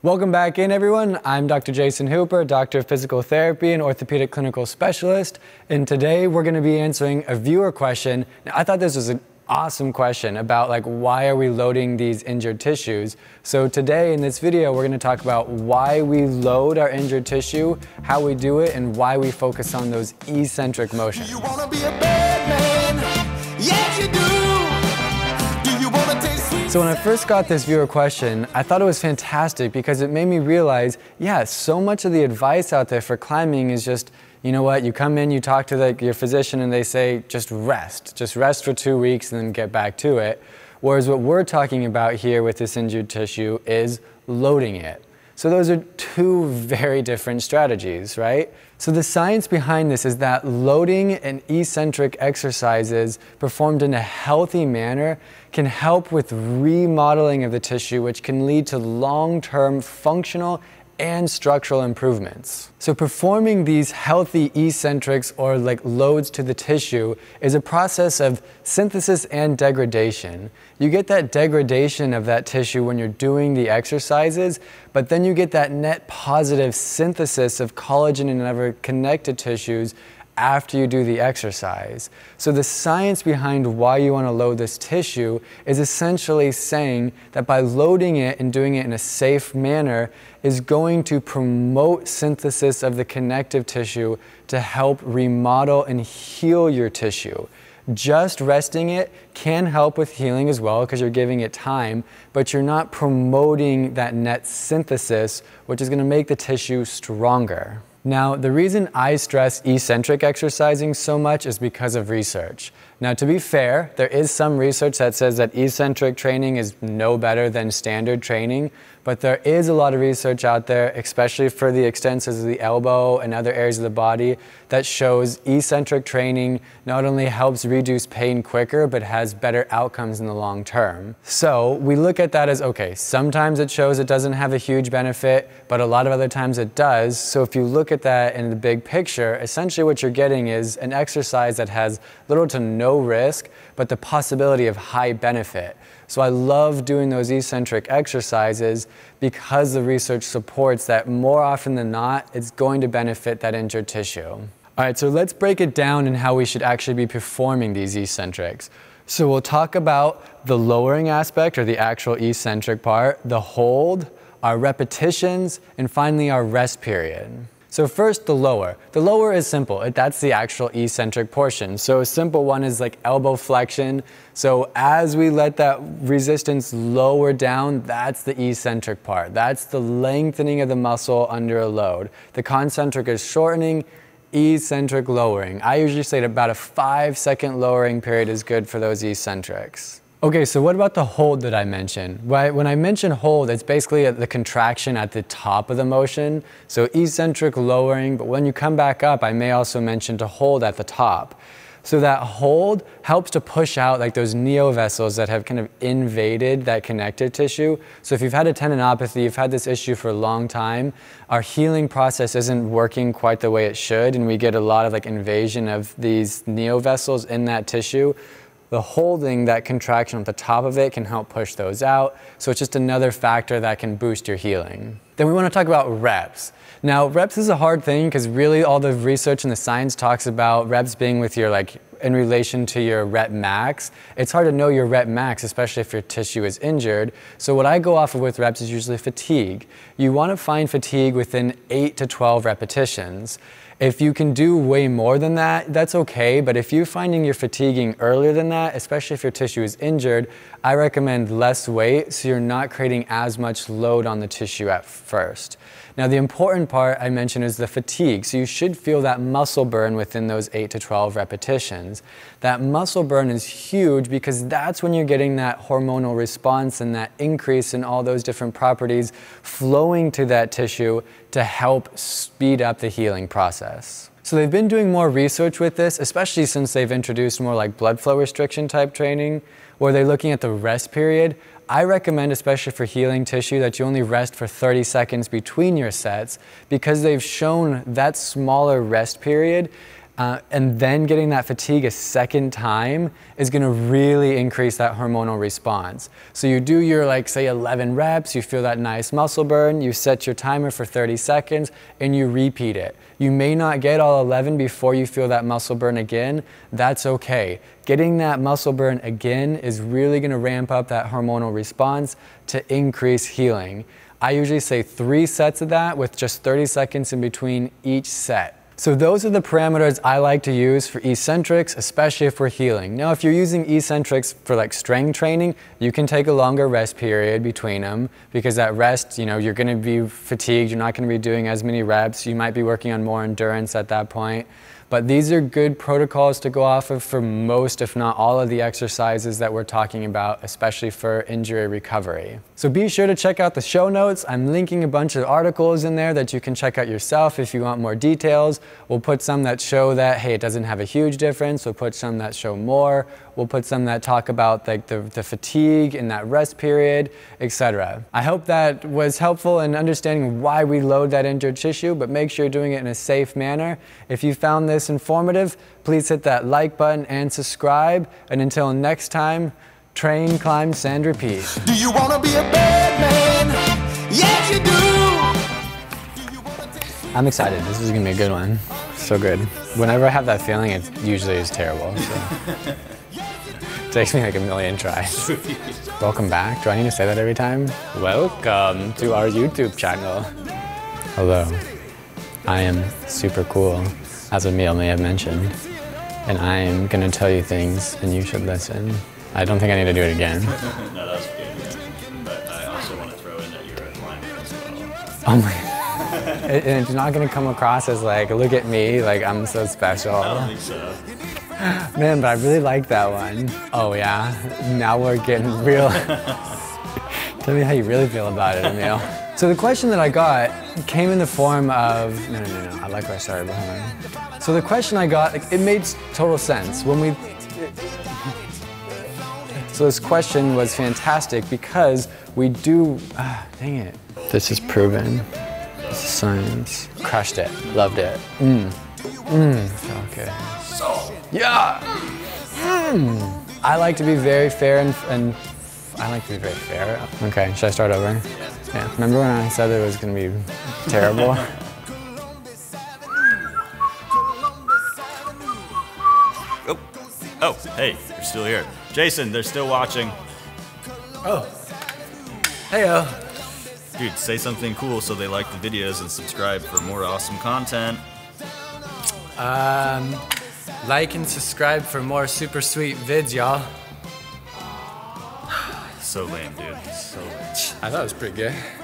Welcome back in, everyone. I'm Dr. Jason Hooper, Doctor of Physical Therapy and Orthopedic Clinical Specialist. And today we're going to be answering a viewer question. Now, I thought this was an awesome question about why are we loading these injured tissues. So today in this video, we're going to talk about why we load our injured tissue, how we do it, and why we focus on those eccentric motions. Do you want to be a bad man? Yes, you do. Do you want to taste sweet? So when I first got this viewer question, I thought it was fantastic because it made me realize, yeah, so much of the advice out there for climbing is just, you know what, you come in, you talk to your physician and they say, just rest for 2 weeks and then get back to it. Whereas what we're talking about here with this injured tissue is loading it. So those are two very different strategies, right? So the science behind this is that loading and eccentric exercises performed in a healthy manner can help with remodeling of the tissue, which can lead to long-term functional and structural improvements. So performing these healthy eccentrics or loads to the tissue is a process of synthesis and degradation. You get that degradation of that tissue when you're doing the exercises, but then you get that net positive synthesis of collagen and other connective tissues after you do the exercise. So the science behind why you want to load this tissue is essentially saying that by loading it and doing it in a safe manner is going to promote synthesis of the connective tissue to help remodel and heal your tissue. Just resting it can help with healing as well because you're giving it time, but you're not promoting that net synthesis, which is going to make the tissue stronger. Now, the reason I stress eccentric exercising so much is because of research. Now, to be fair, there is some research that says that eccentric training is no better than standard training, but there is a lot of research out there, especially for the extensors of the elbow and other areas of the body, that shows eccentric training not only helps reduce pain quicker, but has better outcomes in the long term. So we look at that as, okay, sometimes it shows it doesn't have a huge benefit, but a lot of other times it does. So if you look at that in the big picture, essentially what you're getting is an exercise that has little to no risk, but the possibility of high benefit. So I love doing those eccentric exercises because the research supports that more often than not, it's going to benefit that injured tissue. All right, so let's break it down in how we should actually be performing these eccentrics. So we'll talk about the lowering aspect or the actual eccentric part, the hold, our repetitions, and finally our rest period. So first, the lower. The lower is simple. That's the actual eccentric portion. So a simple one is like elbow flexion. So as we let that resistance lower down, that's the eccentric part. That's the lengthening of the muscle under a load. The concentric is shortening, eccentric lowering. I usually say about a 5-second lowering period is good for those eccentrics. Okay, so what about the hold that I mentioned? When I mention hold, it's basically the contraction at the top of the motion. So eccentric lowering, but when you come back up, I may also mention to hold at the top. So that hold helps to push out those neovessels that have kind of invaded that connective tissue. So if you've had a tendinopathy, you've had this issue for a long time, our healing process isn't working quite the way it should, and we get a lot of invasion of these neovessels in that tissue. The holding, that contraction at the top of it, can help push those out. So it's just another factor that can boost your healing. Then we want to talk about reps. Now, reps is a hard thing because really all the research and the science talks about reps being with your in relation to your rep max. It's hard to know your rep max, especially if your tissue is injured. So what I go off of with reps is usually fatigue. You want to find fatigue within 8 to 12 repetitions. If you can do way more than that, that's okay, but if you're finding you're fatiguing earlier than that, especially if your tissue is injured, I recommend less weight so you're not creating as much load on the tissue at first. Now the important part I mentioned is the fatigue, so you should feel that muscle burn within those 8 to 12 repetitions. That muscle burn is huge because that's when you're getting that hormonal response and that increase in all those different properties flowing to that tissue to help speed up the healing process. So they've been doing more research with this, especially since they've introduced more blood flow restriction type training, where they're looking at the rest period. I recommend, especially for healing tissue, that you only rest for 30 seconds between your sets because they've shown that smaller rest period And then getting that fatigue a second time is gonna really increase that hormonal response. So you do your, like, say 11 reps, you feel that nice muscle burn, you set your timer for 30 seconds, and you repeat it. You may not get all 11 before you feel that muscle burn again. That's okay. Getting that muscle burn again is really gonna ramp up that hormonal response to increase healing. I usually say 3 sets of that with just 30 seconds in between each set. So those are the parameters I like to use for eccentrics, especially if we're healing. Now, if you're using eccentrics for like strength training, you can take a longer rest period between them, because that rest, you know, you're gonna be fatigued, you're not gonna be doing as many reps, you might be working on more endurance at that point. But these are good protocols to go off of for most, if not all, of the exercises that we're talking about, especially for injury recovery. So be sure to check out the show notes. I'm linking a bunch of articles in there that you can check out yourself if you want more details. We'll put some that show that, hey, it doesn't have a huge difference. We'll put some that show more. We'll put some that talk about like the fatigue in that rest period, etc. I hope that was helpful in understanding why we load that injured tissue, but make sure you're doing it in a safe manner. If you found this informative, please hit that like button and subscribe. And until next time, train, climb, stand, repeat. Do you want to be a bad man? Yes, you do. I'm excited. This is gonna be a good one. So good. Whenever I have that feeling, it usually is terrible. So. It takes me like a million tries. Welcome back. Do I need to say that every time? Welcome to our YouTube channel. Hello. I am super cool, as Emil may have mentioned. And I am gonna tell you things and you should listen. I don't think I need to do it again. No, that was good. But I also want to throw in that you're a climber as well. Oh my. It's not gonna come across as like, look at me, like I'm so special. I don't think so. Man, but I really like that one. Oh yeah, now we're getting real. Tell me how you really feel about it, Emil. So the question that I got came in the form of, no, I like where I started, but hold on. So the question I got, like, it made total sense. So this question was fantastic because we do, dang it. This is proven. This is science. Crushed it, loved it. Felt good. Yeah! I like to be very fair and I like to be very fair. Okay, should I start over? Yeah, remember when I said it was gonna be terrible? Oh, hey, you're still here. Jason, they're still watching. Oh. Heyo. Dude, say something cool so they like the videos and subscribe for more awesome content. Like and subscribe for more super sweet vids, y'all. So lame, dude. So lame. I thought it was pretty good.